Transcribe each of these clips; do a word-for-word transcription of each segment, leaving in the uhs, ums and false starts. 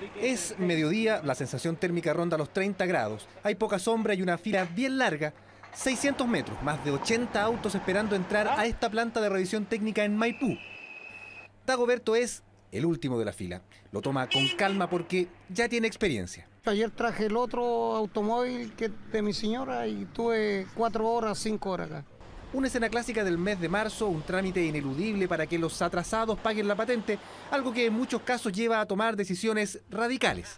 Es mediodía, la sensación térmica ronda los treinta grados. Hay poca sombra y una fila bien larga. seiscientos metros, más de ochenta autos esperando entrar a esta planta de revisión técnica en Maipú. Dagoberto es el último de la fila. Lo toma con calma porque ya tiene experiencia. Ayer traje el otro automóvil que de mi señora y tuve cuatro horas, cinco horas acá. Una escena clásica del mes de marzo, un trámite ineludible para que los atrasados paguen la patente, algo que en muchos casos lleva a tomar decisiones radicales.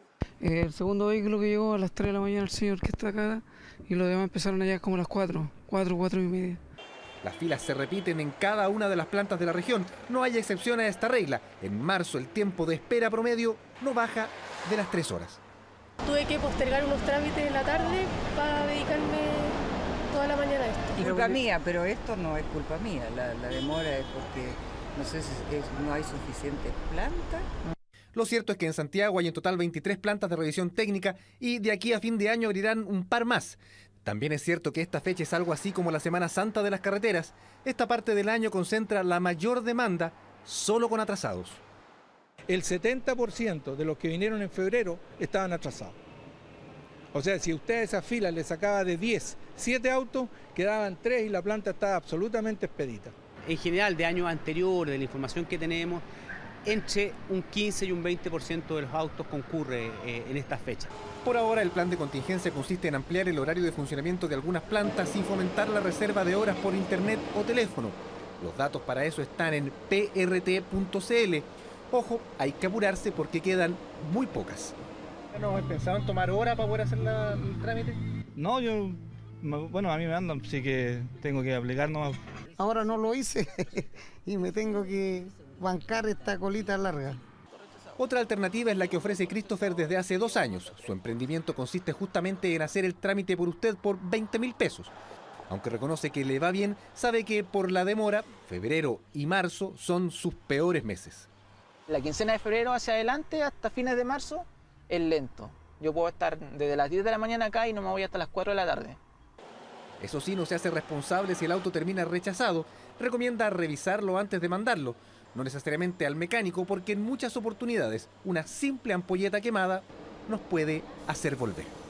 El segundo vehículo que llegó a las tres de la mañana, el señor que está acá, y los demás empezaron allá como a las cuatro, cuatro, cuatro y media. Las filas se repiten en cada una de las plantas de la región. No hay excepción a esta regla. En marzo el tiempo de espera promedio no baja de las tres horas. Tuve que postergar unos trámites en la tarde para dedicarme toda la mañana a esto. Y culpa mía, pero esto no es culpa mía. La, la demora es porque no sé si es, no hay suficientes plantas. Lo cierto es que en Santiago hay en total veintitrés plantas de revisión técnica y de aquí a fin de año abrirán un par más. También es cierto que esta fecha es algo así como la Semana Santa de las carreteras. Esta parte del año concentra la mayor demanda solo con atrasados. El setenta por ciento de los que vinieron en febrero estaban atrasados. O sea, si usted a esa fila le sacaba de diez, siete autos, quedaban tres y la planta estaba absolutamente expedita. En general, de años anteriores, de la información que tenemos, entre un quince y un veinte por ciento de los autos concurre eh, en esta fecha. Por ahora, el plan de contingencia consiste en ampliar el horario de funcionamiento de algunas plantas y fomentar la reserva de horas por internet o teléfono. Los datos para eso están en p r t punto c l. Ojo, hay que apurarse porque quedan muy pocas. ¿No pensaban tomar hora para poder hacer la, el trámite? No, yo, bueno, a mí me andan, así que tengo que aplicar nomás. Ahora no lo hice y me tengo que bancar esta colita larga. Otra alternativa es la que ofrece Christopher desde hace dos años. Su emprendimiento consiste justamente en hacer el trámite por usted por veinte mil pesos. Aunque reconoce que le va bien, sabe que por la demora, febrero y marzo son sus peores meses. La quincena de febrero hacia adelante, hasta fines de marzo, es lento. Yo puedo estar desde las diez de la mañana acá y no me voy hasta las cuatro de la tarde. Eso sí, no se hace responsable si el auto termina rechazado. Recomienda revisarlo antes de mandarlo. No necesariamente al mecánico, porque en muchas oportunidades una simple ampolleta quemada nos puede hacer volver.